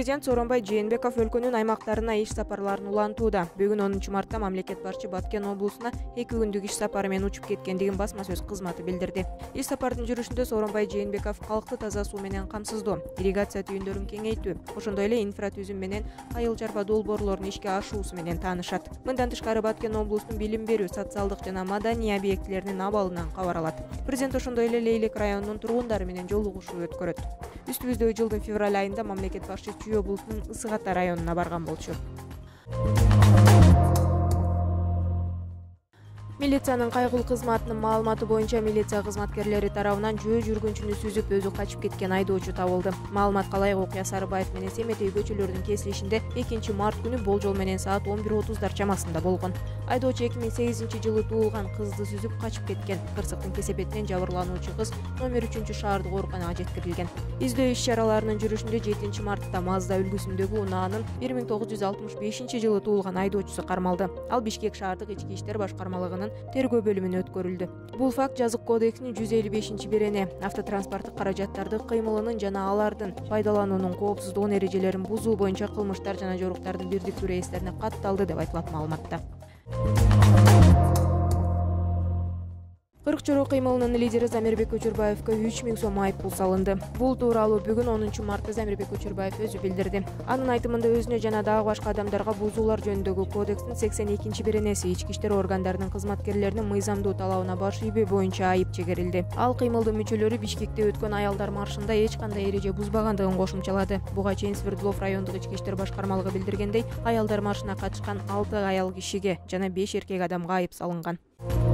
Президент Сооронбай Жээнбеков өлкөнүн аймактарына иш сапарларын улантууда. Бүгүн 10 мартта мамлекет башчы Баткен облусуна 2 күндүк иш сапары менен учуп кеткендигин басма сөз кызматы билдирди. Иш сапардын жүрүшүндө Сооронбай Жээнбеков калкты таза суу менен камсыздоо, ирригация түйүндөрүн кеңейтүү, ошондой эле инфра түзүм менен айыл чарба долбоорлорун ишке ашуусу менен таанышат. Мындан тышкары Баткен облусунун билим берүү, социалдык жана маданий объектилеринин абалынан кабар алат. Президент ошондой эле Лейлек районунун тургундары менен жолугушуу өткөрөт. Үстүбүздө жылдын февраль айында мамлекет башчы Чүй облусунун Ысык Ата районуна барган болчу. Милициянын кайгылуу кызматынын маалыматы боюнча милиция кызматкерлери тарабынан жөө жүргүнчүнү сүзүп өзү качып кеткен айдоочу табылды. Маалыматка ылайык окуя Сарыбаев менен Семетей көчөлөрүнүн кесилишинде 2 март күнү болжол менен саат 11:30 чамасында болгон. Айдоочу 2008 жылы туулган кызды сүзүп качып кеткен. Кырсыктын кесепетинен жабырлануучу кыз номер 3-шаардык ооруканага жеткирилген. Издөө иш-чараларынын жүрүшүндө 7 мартта Мазда үлгүсүндөгү унаанын 1965 жылы туулган айдоочусу кармалды. Ал Бишкек шаардык ички иштер башкармалыгынын тергөө бөлүмүнө өткөрүлдү. Бул факт Жазык кодексинин 155-бирене автотранспорттук каражаттарды кыймылынын жана алардын пайдалануунун коопсуздугун эрежелерин бузуу боюнча кылмыштар жана жоруктардын бирдиктүү реестрине катталды деп айтылат маалыматта. 40 чору кыймылынын лидери Замирбек Көчүрбаевга 3000 сом айыппул салынды. Бул тууралуу бүгүн 10 мартта Замирбек Көчүрбаев өзү билдирди. Анын айтымында өзүнө жана дагы башка адамдарга бузуулар жөнүндөгү кодекстин 82-биренеси ички иштер органдарынын кызматкерлеринин мыйзамдуу талабына баш ийбөө боюнча айып чегерилди. Ал кыймылдын мүчөлөрү Бишкекте өткөн аялдар маршында эч кандай эреже бузбагандыгын кошумчалады. Буга чейин Свердлов райондук ички иштер башкармалыгы билдиргендей, аялдар маршына катышкан 6 аял кишиге жана 5 эркек адамга айып салынган.